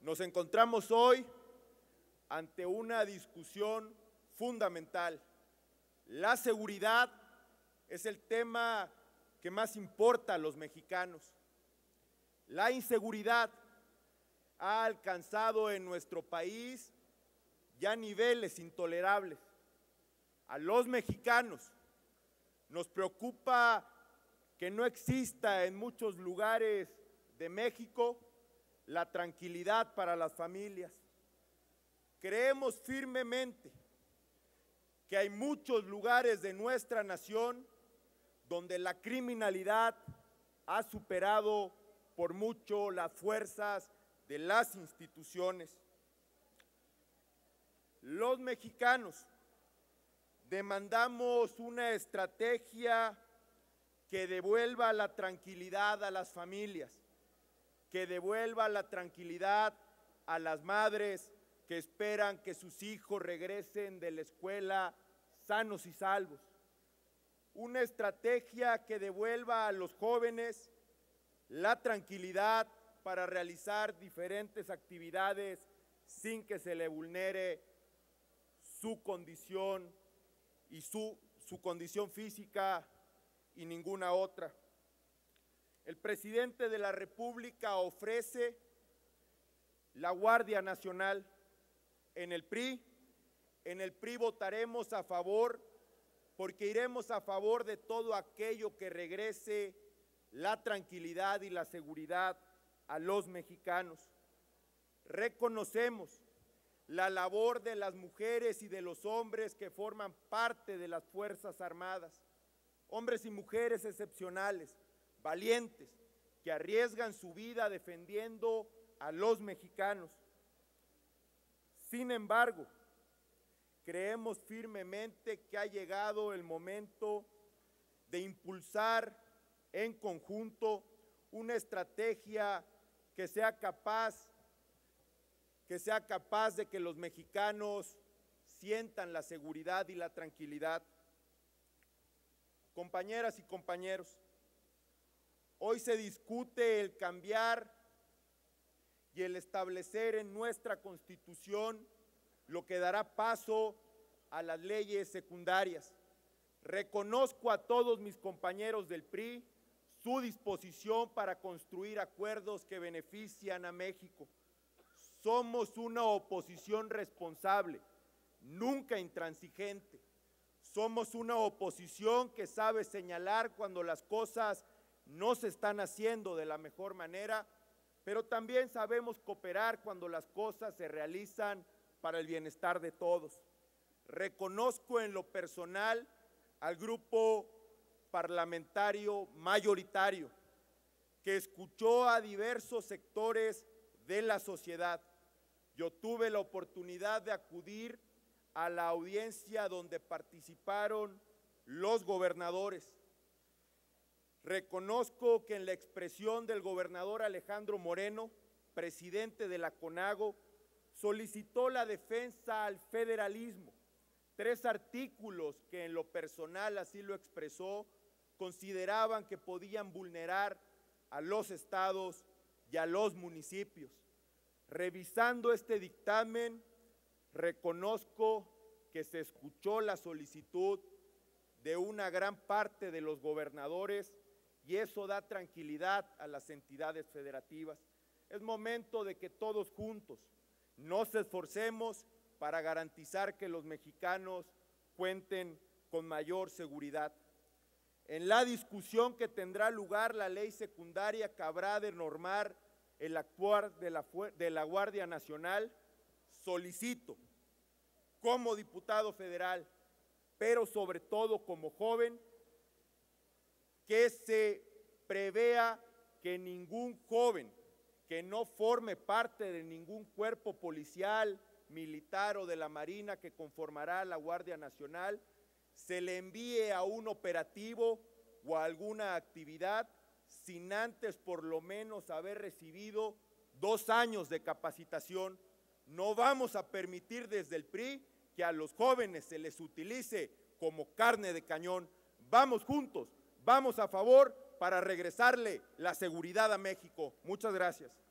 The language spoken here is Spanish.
Nos encontramos hoy ante una discusión fundamental. La seguridad es el tema que más importa a los mexicanos. La inseguridad ha alcanzado en nuestro país ya niveles intolerables. A los mexicanos nos preocupa que no exista en muchos lugares de México la tranquilidad para las familias. Creemos firmemente que hay muchos lugares de nuestra nación donde la criminalidad ha superado por mucho las fuerzas de las instituciones. Los mexicanos demandamos una estrategia que devuelva la tranquilidad a las familias, que devuelva la tranquilidad a las madres que esperan que sus hijos regresen de la escuela sanos y salvos. Una estrategia que devuelva a los jóvenes la tranquilidad para realizar diferentes actividades sin que se le vulnere su condición y su condición física y ninguna otra. El presidente de la República ofrece la Guardia Nacional. En el PRI votaremos a favor porque iremos a favor de todo aquello que regrese la tranquilidad y la seguridad a los mexicanos. Reconocemos la labor de las mujeres y de los hombres que forman parte de las Fuerzas Armadas, hombres y mujeres excepcionales, valientes, que arriesgan su vida defendiendo a los mexicanos. Sin embargo, creemos firmemente que ha llegado el momento de impulsar en conjunto una estrategia que sea capaz de que los mexicanos sientan la seguridad y la tranquilidad. Compañeras y compañeros, hoy se discute el cambiar y el establecer en nuestra Constitución lo que dará paso a las leyes secundarias. Reconozco a todos mis compañeros del PRI su disposición para construir acuerdos que benefician a México. Somos una oposición responsable, nunca intransigente. Somos una oposición que sabe señalar cuando las cosas no se están haciendo de la mejor manera, pero también sabemos cooperar cuando las cosas se realizan para el bienestar de todos. Reconozco en lo personal al grupo parlamentario mayoritario que escuchó a diversos sectores de la sociedad. Yo tuve la oportunidad de acudir a la audiencia donde participaron los gobernadores. Reconozco que en la expresión del gobernador Alejandro Moreno, presidente de la CONAGO, solicitó la defensa al federalismo. 3 artículos que en lo personal así lo expresó, consideraban que podían vulnerar a los estados y a los municipios. Revisando este dictamen, reconozco que se escuchó la solicitud de una gran parte de los gobernadores y eso da tranquilidad a las entidades federativas. Es momento de que todos juntos nos esforcemos para garantizar que los mexicanos cuenten con mayor seguridad. En la discusión que tendrá lugar la ley secundaria que habrá de normar el actuar de la Guardia Nacional, solicito como diputado federal, pero sobre todo como joven, que se prevea que ningún joven que no forme parte de ningún cuerpo policial, militar o de la Marina que conformará la Guardia Nacional, se le envíe a un operativo o a alguna actividad sin antes por lo menos haber recibido 2 años de capacitación. No vamos a permitir desde el PRI que a los jóvenes se les utilice como carne de cañón. Vamos juntos, vamos a favor para regresarle la seguridad a México. Muchas gracias.